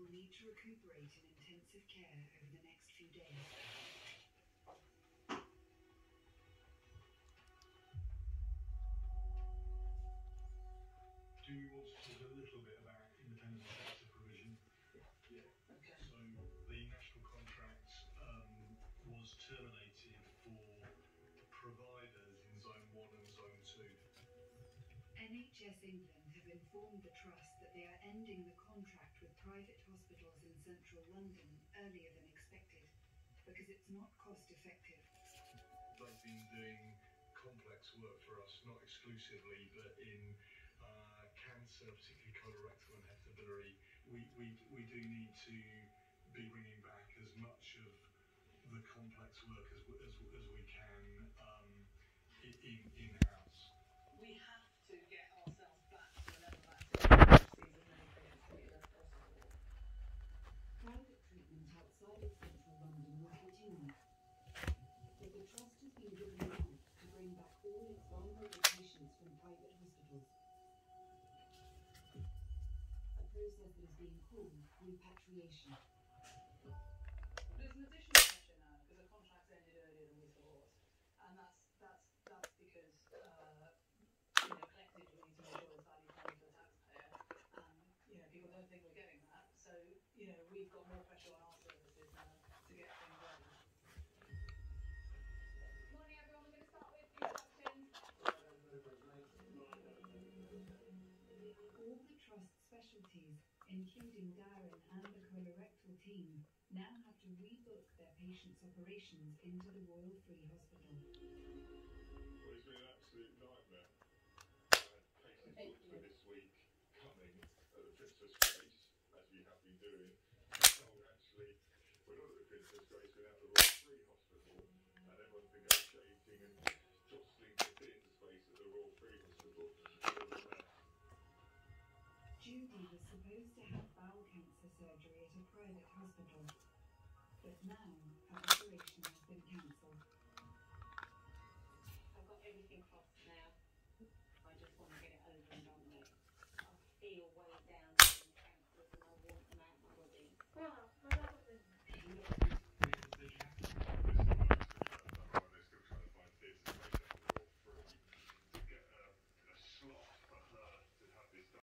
will need to recuperate in intensive care over the next few days. Do we want to talk a little bit about independent sector provision? Yeah. Okay. So the national contract was terminated for providers in Zone 1 and Zone 2. NHS England have informed the Trust that they are ending the contract with private hospitals in central London earlier than expected, because it's not cost effective. They've been doing complex work for us, not exclusively, but in cancer, particularly colorectal and hepatobiliary. We do need to be bringing back as much of the complex work as we can in-house. We have to get ourselves back to the level of activity which sees as many patients treated as possible. Private treatment outside of central London will continue, but the Trust has been given the right to bring back all its vulnerable patients from private hospitals. A process that is being called repatriation. There's an additional pressure now because the contract's ended earlier than we thought, and that's because collectively we need to make sure it's value for money for the taxpayer, and people don't think we're getting that. So we've got more pressure on our services now to get things ready. Morning everyone, we're going to start with introductions. All the Trust specialties, including Darren and the colorectal team, now have to rebook their patients' operations into the Royal Free Hospital. Well, it's been an absolute nightmare. I had cases booked for this week coming at the Princess Grace, as we have been doing. Oh, actually, we're not at the Princess Grace, we're at the Royal Free Hospital, and everyone's negotiating and jostling for theatre space at the Royal Free Hospital. Judy was supposed to have bowel cancer surgery at a private hospital, but now her operation has been cancelled.